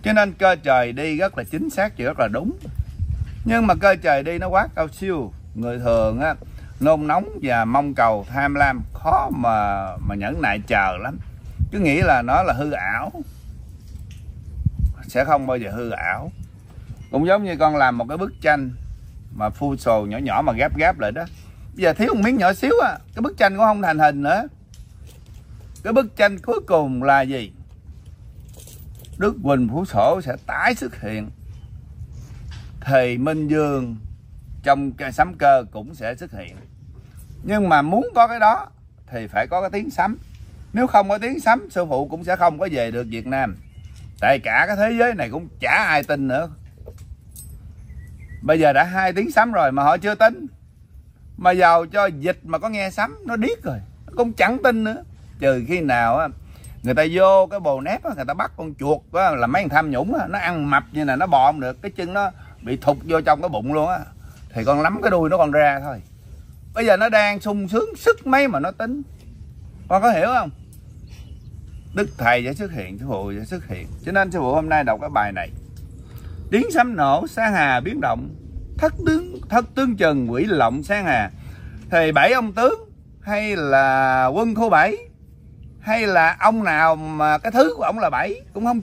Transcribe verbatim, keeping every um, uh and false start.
Cho nên cơ trời đi rất là chính xác và rất là đúng. Nhưng mà cơ trời đi nó quá cao siêu, người thường á nôn nóng và mong cầu tham lam khó mà mà nhẫn nại chờ lắm, cứ nghĩ là nó là hư ảo, sẽ không bao giờ hư ảo. Cũng giống như con làm một cái bức tranh mà phu sồ nhỏ nhỏ mà ghép ghép lại đó, bây giờ thiếu một miếng nhỏ xíu à, cái bức tranh cũng không thành hình nữa. Cái bức tranh cuối cùng là gì? Đức Huỳnh Phủ Sổ sẽ tái xuất hiện, thì Minh Dương trong cái sấm cơ cũng sẽ xuất hiện. Nhưng mà muốn có cái đó thì phải có cái tiếng sấm. Nếu không có tiếng sấm, sư phụ cũng sẽ không có về được Việt Nam. Tại cả cái thế giới này cũng chả ai tin nữa. Bây giờ đã hai tiếng sấm rồi mà họ chưa tin. Mà giàu cho dịch mà có nghe sấm nó điếc rồi, nó cũng chẳng tin nữa. Trừ khi nào á người ta vô cái bồ nép á, người ta bắt con chuột á, là mấy thằng tham nhũng á, nó ăn mập như này nó bò không được, cái chân nó bị thụt vô trong cái bụng luôn á, thì con nắm cái đuôi nó còn ra thôi. Bây giờ nó đang sung sướng sức mấy mà nó tính. Con có hiểu không? Đức thầy sẽ xuất hiện, sư phụ sẽ xuất hiện. Cho nên sư phụ hôm nay đọc cái bài này: tiếng sấm nổ san hà biến động, thất tướng thất tướng trần quỷ lộng san hà. Thì bảy ông tướng hay là quân khu bảy hay là ông nào mà cái thứ của ông là bảy cũng không